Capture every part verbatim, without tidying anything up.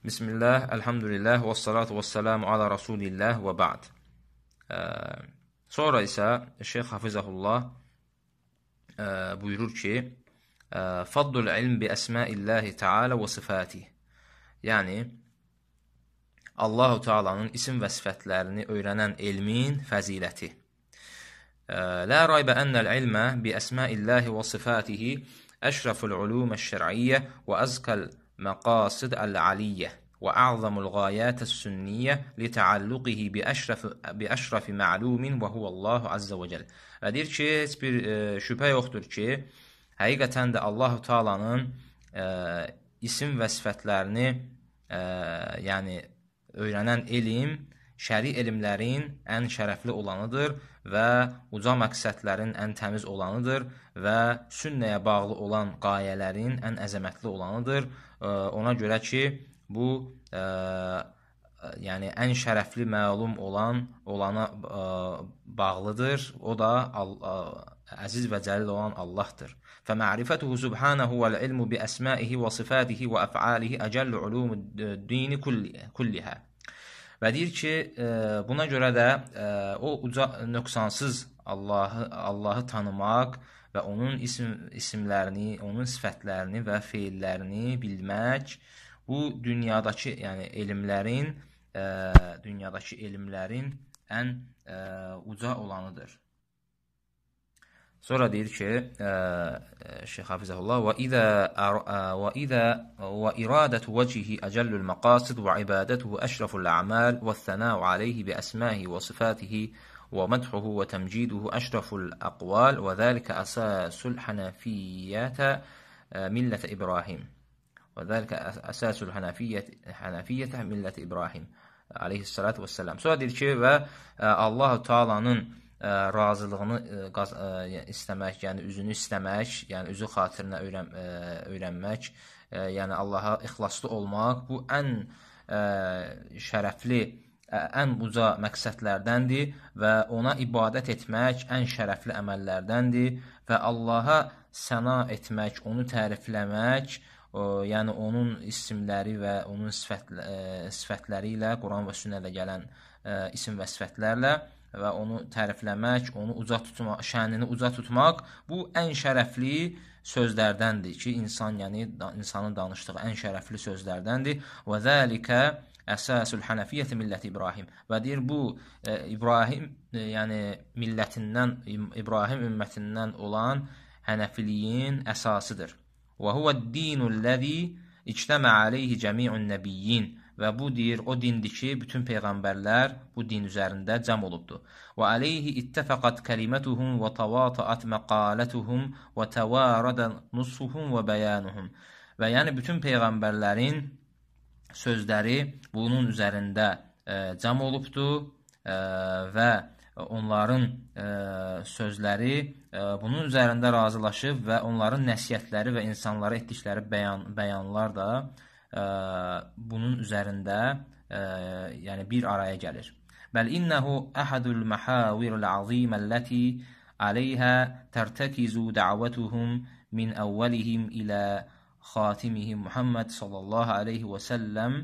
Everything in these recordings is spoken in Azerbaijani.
Bismillah, elhamdülillah, və salatu və selamu ala Rasulillah və ba'd. Sonra isə Şeyx Hafizəhullah buyurur ki, Faddul ilm bi əsmaillahi ta'ala və sifatih. Yəni, Allah-u Teala'nın isim və sifətlərini öyrənən elmin fəziləti. La raybə ennəl ilmə bi əsmaillahi və sifatihi əşraful ulumə şər'iyyə və əzkəl مقاصد العلية وأعظم الغايات السنية لتعلقه بأشرف, بأشرف معلوم وهو الله عز وجل. Və deyir ki, heç bir e, şübhə yoxdur ki, həqiqətən də Allah-u Teala'nın e, isim və sifətlərini e, yəni öyrənən elm, şəri elmlərin ən şərəfli olanıdır və uca məqsədlərin ən təmiz olanıdır və sünnəyə bağlı olan qayələrin ən əzəmətli olanıdır. Ona görə ki, bu e, yəni ən şərəfli məlum olan olana e, bağlıdır. O da əziz və cəlil olan Allahdır. فَمَعْرِفَتُهُ سُبْحَانَهُ وَالْعِلْمُ بِأَسْمَائِهِ وَصِفَاتِهِ وَأَفْعَالِهِ أَجَلُّ عُلُومُ الدِّينِ كُلِّهَا. Və deyir ki, e, buna görə də e, o uca nöqsansız Allahı, Allahı tanımaq və onun isim, isimlərini, onun sifətlərini və feillərini bilmək, bu dünyadakı, yəni elmlərin, e, dünyadakı elmlərin ən e, uca olanıdır. Sonra deyir ki, e, Şeyx Hafizəhullah, və idə və idə və iradətu vəcihi əcəllül məqasid və ibadətuhu əşraful ə'mal və thənəu aleyhi bi əsməhi və sifatihi ومدحه وتمجيده أشرف الأقوال وذلك أساس الحنفية ملة إبراهيم وذلك أساس الحنفية حنفية ملة إبراهيم عليه الصلاة والسلام. Sonra deyir ki, və Allah-u Teala'nın razılığını istəmək, yəni üzünü istəmək, yəni üzü xatirinə öyrən, öyrənmək, yəni Allaha ixlaslı olmaq, bu ən şərəfli, ən uca məqsədlərdəndir və ona ibadət etmək ən şərəfli əməllərdəndir və Allaha səna etmək, onu tərifləmək, o, yəni onun isimləri və onun sifət, e, sifətləri ilə, Quran və sünnədə gələn e, isim və sifətlərlə və onu tərifləmək, onu uca tutmaq, şənini uca tutmaq, bu ən şərəfli sözlərdəndir ki, insan, yəni insanın danışdığı ən şərəfli sözlərdəndir. Və zəlikə Əsasul Hənəfiyyəti milləti İbrahim. Və deyir, bu e, İbrahim, e, yəni millətindən, İbrahim ümmətindən olan Hənəfiliyin əsasıdır. Və huvəd-dinul-ləzi ictəmə aleyhi cəmi'un nəbiyyin. Və bu deyir, o dindir ki, bütün peyğəmbərlər bu din üzərində cəm olubdur. Və aleyhi ittəfəqat kəlimətuhum və təvatəat məqalətuhum və təvərədə nussuhum və bəyanuhum. Və yəni bütün peyğəmbərlərin sözləri bunun üzərində e, cəm olubdur e, və onların e, sözləri e, bunun üzərində razılaşıb və onların nəsiyyətləri və insanlara etdikləri bəyan, bəyanlar da e, bunun üzərində e, yəni bir araya gəlir. Bəl innəhu əhədul məhavirul aziməlləti aleyhə tərtəkizu dəvətuhum min əvvəlihim ilə xatimihim Muhammed sallallahu aleyhi və səlləm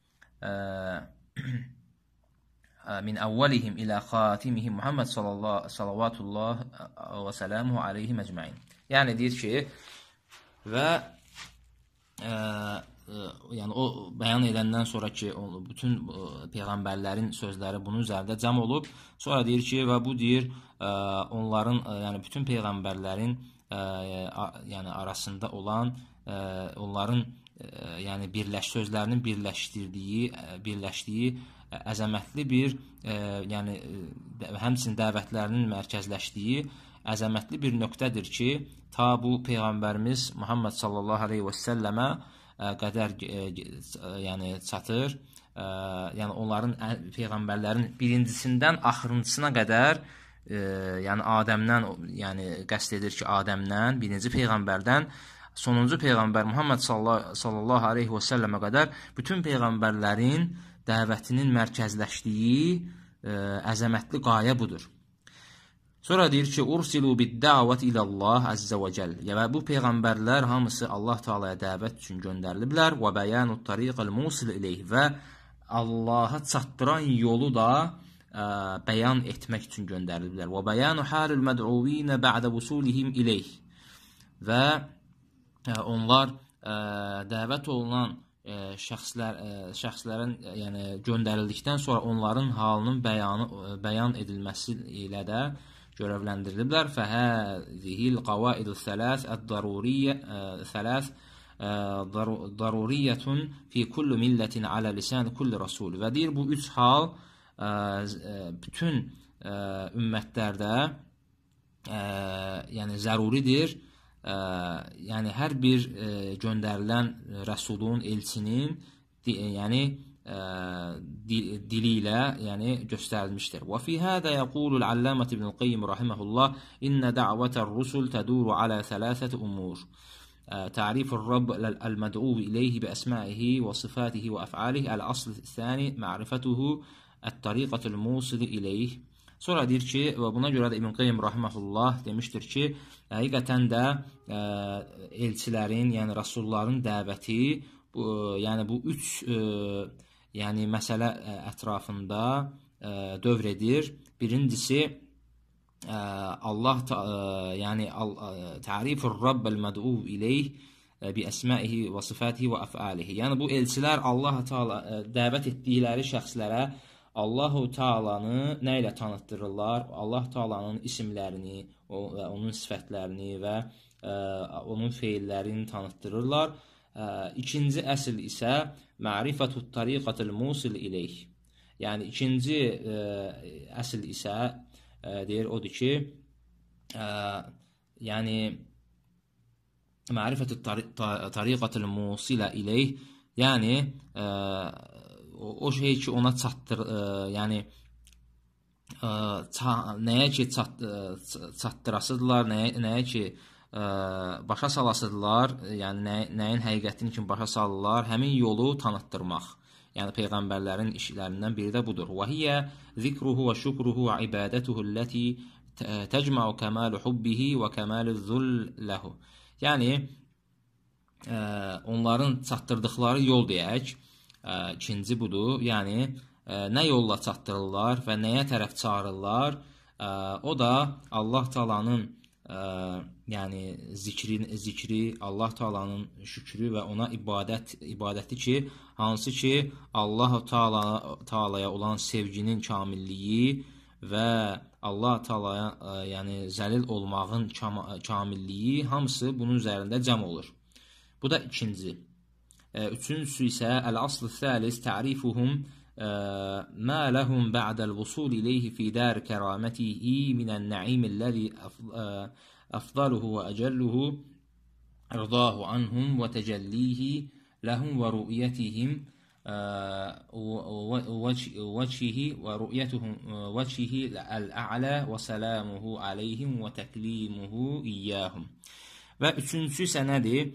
min əvvəlihim ilə xatimihim Muhammed salavatullah və sələmuhu aleyhi məcməin. Yəni deyir ki, və e, e, yəni o bəyan edəndən sonra ki, bütün e, peyğəmbərlərin sözləri bunun üzərində cəm olub, sonra deyir ki, və bu deyir, e, onların, e, yəni bütün peyğəmbərlərin e, a, yəni arasında olan Ə, onların ə, yəni birləş sözlərinin birləşdirdiyi, ə, birləşdiyi ə, əzəmətli bir, ə, yəni ə, həmçinin dəvətlərinin mərkəzləşdiyi əzəmətli bir nöqtədir ki, ta bu peyğəmbərimiz Muhammed sallallahu aleyhi və səlləmə ə, qədər ə, ə, yəni çatır. Ə, yəni onların ə, peyğəmbərlərin birincisindən axırıncısına qədər, ə, yəni Adəmdən, yəni qəsd edir ki, Adəmdən, birinci peyğəmbərdən sonuncu peyğəmbər Muhammed sallallahu aleyhi və səlləmə qədər bütün peyğəmbərlərin dəvətinin mərkəzləşdiyi ə, əzəmətli qayə budur. Sonra deyir ki, ursilu bid-da'vati ilallah azza və cəll. Yəni bu peyğəmbərlər hamısı Allah Taalaya dəvət üçün göndəriliblər və bəyanut tariqal musil ileyh və Allaha çatdıran yolu da ə, bəyan etmək üçün göndəriliblər. Və bəyanu halul məd'uvin ba'da vusulihim ileyh. Və ə, onlar ə, dəvət olunan ə, şəxslər ə, şəxslərin yəni göndərildikdən sonra onların halının bəyanı bəyan edilməsi ilə də görevlendiriliblər. Fəhəzihil qavaidus thalath ad-daruriyyə thalath daruriyyətun fi kulli millətin alə lisan kulli rasul. Və deyir bu üç hal bütün ümmətlərdə yəni zəruridir. Yəni hər bir göndərilən rəsulun, elçinin yəni dili ilə yəni göstərilmişdir. Və fi hada yaqulu al-allamah ibn al-Qayyim rahimehullah inna da'wata ar-rusul taduru ala thalathati umur. تعريف الرب المدعو إليه بأسمائه وصفاته وأفعاله. الأصل الثاني معرفته الطريقة الموصل إليه. Sonra deyir ki, və buna görə də İbn Qayyim rahimehullah demişdir ki, həqiqətən də ə, elçilərin, yəni rəsulların dəvəti, bu, yəni bu üç ə, yəni məsələ ə, ətrafında ə, dövr edir. Birincisi ə, Allah ə, yəni ta'rifur Rabbul mad'u ileyh bi əsmaihi və sifatihi və əf'alihi. Yəni bu elçilər Allah Taala dəvət etdikləri şəxslərə Allahu Taalanı nə ilə tanıtdırırlar? Allah Taalanın isimlərini və onun sifətlərini və ə, onun feillərini tanıtdırırlar. Ə, ikinci əsl isə ma'rifatut tariqatul musil ileyh. Yəni ikinci ə, əsl isə ə, deyir odur ki, ə, yəni ma'rifatut tariqatul musilə ileyh, yəni ə, O, o şey ki ona çatdır, ə, yəni ə, ça, nəyə ki çat, ə, çatdırasıdırlar, nəyə, nəyə ki ə, başa salasıdırlar, yəni nə, nəyin həqiqətini kimi başa salırlar, həmin yolu tanıtdırmaq. Yəni peyğəmbərlərin işlərindən biri də budur. Və hiyə zikruhu və şükruhu və ibadətuhu ləti təcməu kəmalu hubbihi və kəmalu zul ləhu. Yəni ə, onların çatdırdıqları yol deyək. İkinci budur, yəni ə, nə yolla çatdırırlar və nəyə tərəf çağırırlar, ə, o da Allah Taalanın ə, yəni zikri, zikri, Allah Taalanın şükrü və ona ibadət ibadəti ki, hansı ki Allah Taala Taalaya olan sevginin kamilliyi və Allah Taalaya ə, yəni zəlil olmağın kam, kamilliyi hamısı bunun üzərində cəm olur. Bu da ikinci. Üçüncüsü isə el-asl thalis ta'rifuhum ma lahum ba'da'l vusul ilayhi fi dar karamatihi min'an na'im allazi afdaluhu wa ajalluhu irdahu anhum wa tajallihi lahum wa ru'yatihim wajhihi wa ru'yatuhum wajhihi al-a'la wa salamuhu alayhim wa taklimuhu iyyahum. Və üçüncüsü isə nədir?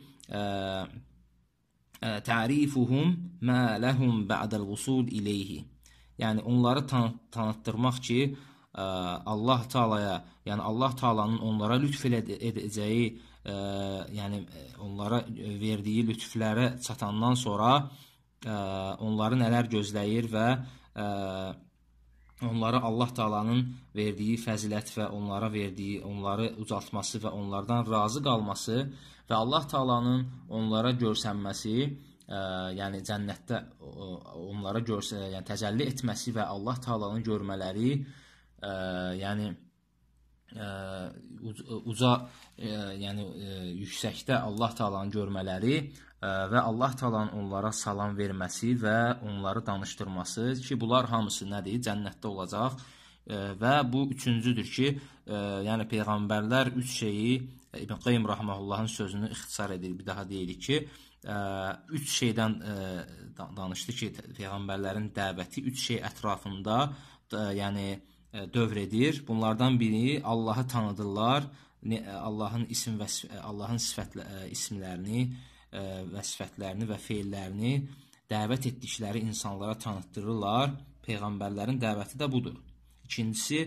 Ta'rifuhum ma lahum ba'da'l vusul ilayhi. Yəni onları tan tanıtdırmaq ki, ə, Allah Taalaya, yəni Allah Taalanın onlara lütf edəcəyi, ə, yəni onlara verdiyi lütflərə çatandan sonra ə, onları nələr gözləyir və ə, onlara Allah Taalanın verdiyi fəzilət və onlara verdiyi, onları ucaltması və onlardan razı qalması və Allah Taalanın onlara görsənməsi, ə, yəni cənnətdə onlara görsə, yəni təcəlli etməsi və Allah Taalanın görmələri, ə, yəni ə, uca, ə, yəni ə, yüksəkdə Allah Taalanın görmələri ə, və Allah Taalanın onlara salam verməsi və onları danışdırması ki, bunlar hamısı nədir? Cənnətdə olacaq. Və bu üçüncüdür ki, ə, yəni peyğəmbərlər üç şeyi, İbn Qayyim rahimehullahın sözünü ixtisar edir. Bir daha deyirik ki, ə, üç şeydən ə, danışdı ki, peyğəmbərlərin dəvəti üç şey ətrafında ə, yəni ə, dövr edir. Bunlardan biri Allahı tanıdırlar, Allahın isim və Allahın sifətlə, ə, isimlərini ə, və sifətlərini və feillərini dəvət etdikləri insanlara tanıtdırırlar. Peyğəmbərlərin dəvəti də budur. İkincisi,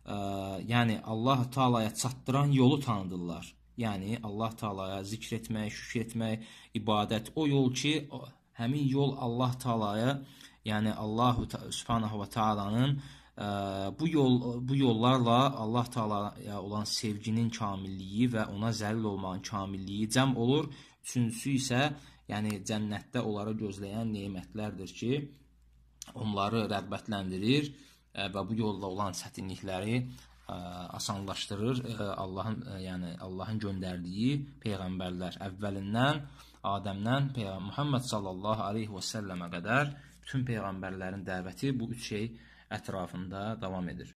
yəni Allah Taalaya çatdıran yolu tanıdırlar. Yəni Allah Taalaya zikr etmək, şükür etmək, ibadət, o yol ki, həmin yol Allah Taalaya, yəni Allahu Subhanahu va Taalanın bu yol bu yollarla Allah Taalaya olan sevginin kamilliyi və ona zəlil olmağın kamilliyi cəm olur. Üçüncüsü isə, yəni cənnətdə onları gözləyən nemətlərdir ki, onları rəğbətləndirir və bu yolla olan çətinlikləri asanlaşdırır. Allahın, yəni Allahın göndərdiyi peyğəmbərlər əvvəlindən Adəmdən Muhammed sallallahu aleyhi və səlləmə qədər bütün peyğəmbərlərin dəvəti bu üç şey ətrafında davam edir.